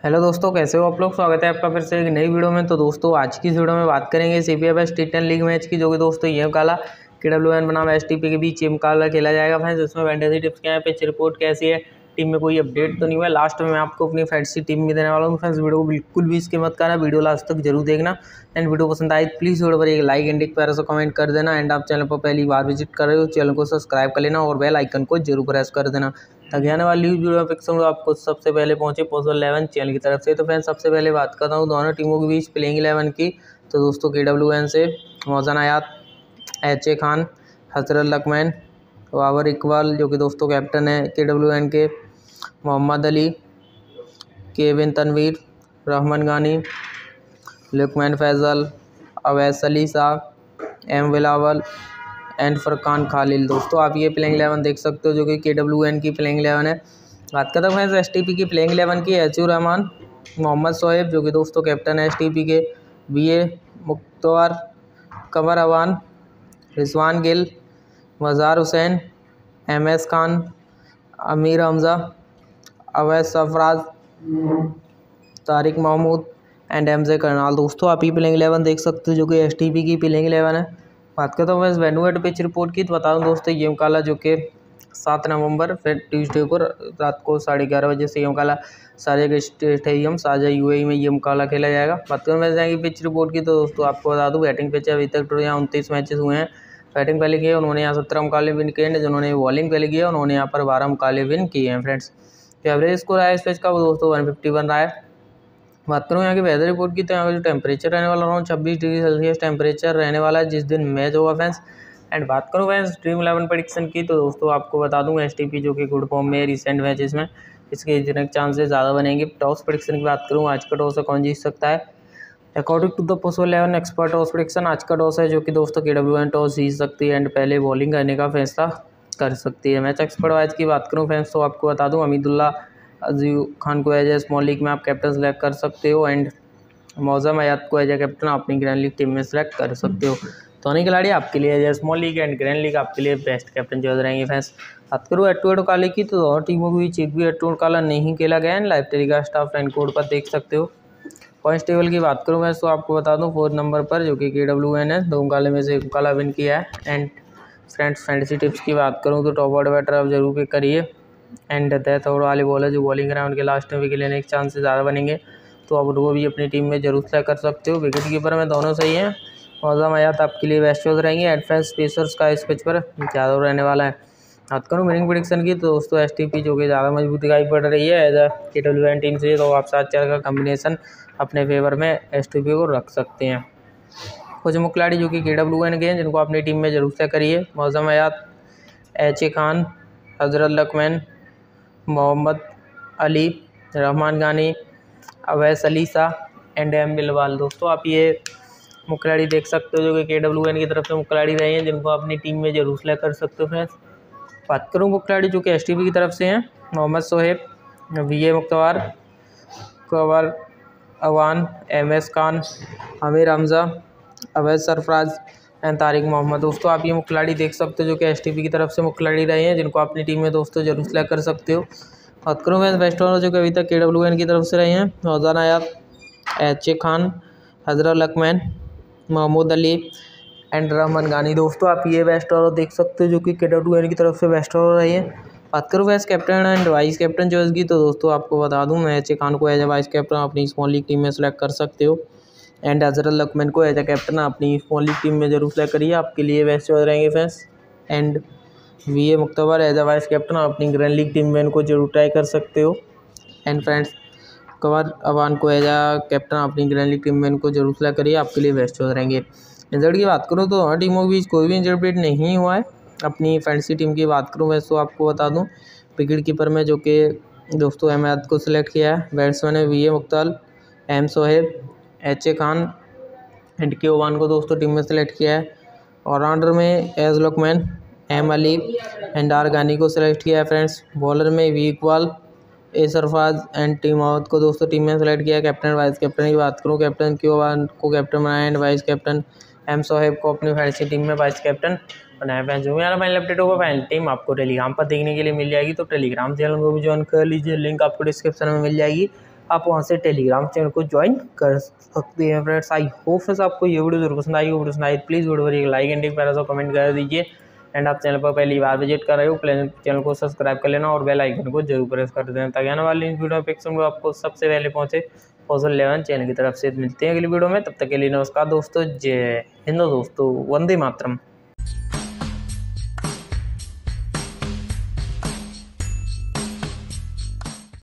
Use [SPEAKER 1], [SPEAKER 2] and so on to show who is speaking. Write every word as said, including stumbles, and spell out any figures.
[SPEAKER 1] Hello दोस्तों, कैसे हो आप लोग। स्वागत है आपका फिर से एक नई वीडियो में। तो दोस्तों आज की इस वीडियो में बात करेंगे CPF T ten league match की, जो कि दोस्तों ये काला के डब्ल्यू एन बनाम एसटीपी के बीच ये मुकाबला खेला जाएगा फ्रेंड्स। इसमें फैंटेसी टिप्स क्या है, पिच रिपोर्ट कैसी है, टीम में कोई अपडेट तो नहीं हुआ है। लास्ट में मैं आपको अपनी फैंटेसी टीम भी देने वाला हूँ फ्रेंड्स। वीडियो को बिल्कुल भी इसके मत करना, वीडियो लास्ट तक जरूर देखना। एंड वीडियो पसंद आए प्लीज़ वीडियो पर एक लाइक एंड एक प्यारा सा कमेंट कर देना। एंड आप चैनल पर पहली बार विजिट कर रहे हो, चैनल को सब्सक्राइब कर लेना और बेल आइकन को जरूर प्रेस कर देना, ताकि आने वाली वीडियो फिक्स आपको सबसे पहले पहुंचे पोस्ट इलेवन चैनल की तरफ से। तो फ्रेंड्स सबसे पहले बात करता हूँ दोनों टीमों के बीच प्लेइंग इलेवन की। तो दोस्तों के डब्ल्यू एन से मौजन आयात, एच ए खान, हजरत लकमैन, बाबर इकबाल जो कि दोस्तों कैप्टन है के डब्ल्यू एन के, Mohammad Ali, Kevin Tanveer, Rehman Gani, Luqman Faisal, Awais Ali Shah, M Bilawal and Furqan Khalil. दोस्तों आप ये प्लेइंग इलेवन देख सकते हो जो कि के डब्ल्यू एन की प्लेइंग इलेवन है। बात करता हूँ एस टी पी की प्लेइंग इलेवन की। एचू रहमान, मोहम्मद शोएब जो कि दोस्तों कैप्टन है एस टी पी के, B A Mukhtar, Qamar Awan, Rizwan Gill, Mazhar Hussain, M S Khan, Amir Hamza, Awais Sarfaraz, Tariq Mahmood and M J Karnal. दोस्तों आप ये प्लेइंग इलेवन देख सकते हो जो कि एस टी पी की प्लेइंग इलेवन है। बात करता हूँ मैं इस वेन्यू एट पिच रिपोर्ट की। तो बता दूँ दोस्तों ये मुकाबला जो कि सात नवंबर फिर ट्यूसडे को रात को साढ़े ग्यारह बजे से ये मुकाबला शारजाह स्टेडियम शारजाह यूएई में ये मुकाबला खेला जाएगा। बात करूँ मैं जाएंगे पिच रिपोर्ट की। तो दोस्तों आपको बता दूँ बैटिंग पिच अभी तक तो यहाँ उनतीस मैचेस हुए हैं। बैटिंग पहले किए उन्होंने यहाँ सत्रह मुकाबले विन किए हैं। जिन्होंने बॉलिंग पहले किया उन्होंने यहाँ पर बारह मुकाबले विन किए हैं फ्रेंड्स। तो एवरेज स्कोर आया इस पिच का वो दोस्तों वन फिफ्टी वन रहा है। बात करूँ यहाँ की वेदर रिपोर्ट की। तो यहाँ का जो टेम्परेचर रहने वाला अराउंड छब्बीस डिग्री सेल्सियस टेम्परेचर रहने वाला है जिस दिन मैच होगा फ्रेंड्स। एंड बात करूँ फ्रेंड्स ड्रीम इलेवन प्रेडिक्शन की। तो दोस्तों आपको बता दूँ एस टी पी जो कि गुड फॉर्म में रिसेंट मैचेस में इसके जीतने के चांसेस ज़्यादा बनेंगे। टॉस प्रेडिक्शन की बात करूँ, आज का टॉस है कौन जीत सकता है according to the post eleven expert toss prediction. आज का टॉस है जो कि दोस्तों के डब्ल्यू एन टॉस जीत सकती है एंड पहले बॉलिंग करने का फैसला कर सकती है। मैच एक्सपर्ट वाइज की बात करूँ फ्रेंड्स तो आपको बता दूँ हमीदुल्ला अजीज खान को एज ए स्मॉल लीग में आप कैप्टन सेलेक्ट कर सकते हो एंड मौजम आयात को एज ए कैप्टन अपनी ग्रैंड लीग टीम में सेलेक्ट कर सकते हो। दोनों खिलाड़ी आपके लिए as a small league and grand league आपके लिए बेस्ट कैप्टन जो रहेंगे फ्रेंड्स। बात करूँ एट टू एट मुकाबले की। तो दोनों टीमों के बीच एक भी एट टू मुकाबला नहीं खेला गया एंड लाइव टेलीकास्ट आप फैन कोड पर देख सकते हो। पॉइंट्स टेबल की बात करूँ मैं तो आपको बता दूँ फोर्थ नंबर पर जो कि के डब्ल्यू एन है, दो मुकाबले में से एक मुकाबला विन किया है। एंड फ्रेंड्स फैंटेसी टिप्स की बात करूँ तो टॉप ऑर्डर बैटर आप जरूर पिक करिए एंड डेथ ओवर वाले बॉलर जो बॉलिंग कराए उनके लास्ट में विकेट लेने के चांसेस ज़्यादा बनेंगे, तो आप उनको भी अपनी टीम में जरूर सेलेक्ट कर सकते हो। विकेट कीपर में दोनों सही हैं। मौजम आयात आपके लिए बेस्ट चॉइस रहेंगे। एडवांस पेसर्स का इस पिच पर ज़्यादा रहने वाला है। बात करूँ विनिंग प्रेडिक्शन की। तो दोस्तों एस टी पी जो कि ज़्यादा मजबूत दिखाई पड़ रही है एज अ के डब्ल्यू एन टीम से, तो आप सात चार का कम्बिनेशन अपने फेवर में एस टी पी को रख सकते हैं। कुछ मुख्य खिलाड़ी जो कि के डब्ल्यू एन के हैं जिनको अपनी टीम में जरूर सेलेक्ट करिए। मौजम आयात, H A Khan, Hazrat लकमैन, Mohammad Ali, Rahman Gani, Awais Ali Shah and M Bilawal. दोस्तों आप ये मुख्य खिलाड़ी देख सकते हो जो कि के डब्ल्यू एन की तरफ से मुख्य खिलाड़ी रहे हैं जिनको अपनी टीम में जरूर सेलेक्ट कर सकते हो फ्रेंड्स। बात करूँ मुख्य खिलाड़ी जो कि एस टी पी की तरफ से हैं, Mohammad Shoaib, V A Mukhtar, Qamar Awan, M S Khan, Amir Hamza, Awais Sarfaraz and Tariq Mohammad. दोस्तों आप ये मुख्य खिलाड़ी देख सकते हो जो कि एस टी पी की तरफ से मुख्य खिलाड़ी रहे हैं जिनको अपनी टीम में दोस्तों जरूर सेलेक्ट कर सकते हो। बात करूँ मैं बेस्ट बॉलर जो कि अभी तक के डब्ल्यू एन की तरफ से रहे हैं, मौजन आयात, H A Khan, Hazrat Luqman, Mahmood Ali and Rahman Gani. दोस्तों आप ये बेस्ट बॉलर देख सकते हो जो कि के डब्ल्यू एन की तरफ से बेस्ट बॉलर रहे हैं। बात करूँ वैस captain and vice captain choice की। तो दोस्तों आपको बता दूँ मैं एच ए खान को एज ए वाइस कैप्टन अपनी स्मॉल लीग टीम में सेलेक्ट कर सकते हो एंड हजरत लकमैन को एज ए कैप्टन अपनी स्मॉल लीग टीम में जरूर सेलेक्ट करिए, आपके लिए बेस्ट चॉइस रहेंगे friends. And V A Mukhtar as a vice captain अपनी ग्रैंड लीग टीम में इनको जरूर ट्राई कर सकते हो एंड फ्रेंड्स कमर अवान को एज ए कैप्टन अपनी ग्रैंड लीग टीम में इनको जरूर सेलेक्ट करिए, आपके लिए बेस्ट चॉइस रहेंगे। रिजल्ट की बात करूँ तो हर टीमों के बीच कोई भी इंटरप्रेट नहीं हुआ है। अपनी फैंटेसी टीम की बात करूँ वैसे तो आपको बता दूँ विकेट कीपर में जो कि दोस्तों अहमद को सिलेक्ट किया है। बैट्समैन है V A Mukhtar, M Shoaib, H A Khan and K Awan को दोस्तों टीम में सेलेक्ट किया है। ऑलराउंडर में H Luqman, M Ali and R Gani को सिलेक्ट किया है फ्रेंड्स। बॉलर में V Iqbal, A Sarfaraz and team out को दोस्तों टीम में सेलेक्ट किया है। कैप्टन वाइस कैप्टन की बात करूँ, कैप्टन के ओवान को कैप्टन बनाया and vice captain M Shoaib को अपनी फैंटेसी टीम में वाइस कैप्टन बनाया। फैंस जो मेरा फाइनल अपडेट होगा फाइनल टीम आपको टेलीग्राम पर देखने के लिए मिल जाएगी, तो टेलीग्राम चैनल को भी ज्वाइन कर लीजिए, लिंक आपको डिस्क्रिप्शन में मिल जाएगी। आप वहाँ से टेलीग्राम चैनल को ज्वाइन कर सकते हैं फ्रेंड्स। आई होप फ्रेंड्स आपको ये वीडियो जरूर पसंद आई। वीडियो पसंद आई प्लीज़ वीडियो पर एक लाइक एंड एक प्यारा सा कमेंट कर दीजिए। एंड आप चैनल पर पहली बार विजिट कर रहे हो प्लीज चैनल को सब्सक्राइब कर लेना और बेल आइकन को जरूर प्रेस कर देना ताकि आने वाली वीडियो नोटिफिकेशन आपको सबसे पहले पहुंचे। फॉसल इलेवन चैनल की तरफ से मिलते हैं अगली वीडियो में, तब तक के लिए नमस्कार दोस्तों, जय हिंद दोस्तों, वंदे मातरम।